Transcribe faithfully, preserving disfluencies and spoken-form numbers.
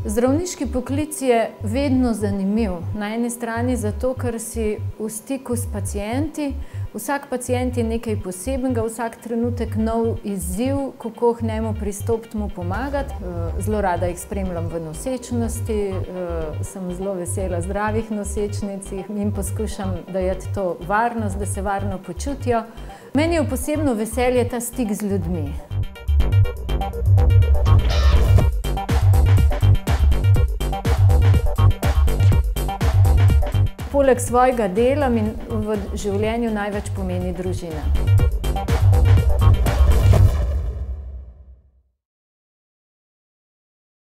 Zdravniški poklic je vedno zanimiv. Na eni strani zato, ker si v stiku s pacienti. Vsak pacient je nekaj posebnega, vsak trenutek nov izziv, kako k njemu pristopiti, mu pomagati. Zelo rada jih spremljam v nosečnosti, sem zelo vesela zdravih nosečnic in poskušam dajati to varnost, da se varno počutijo. Meni je posebno veselje ta stik z ljudmi. Poleg svojega dela mi v življenju največ pomeni družina.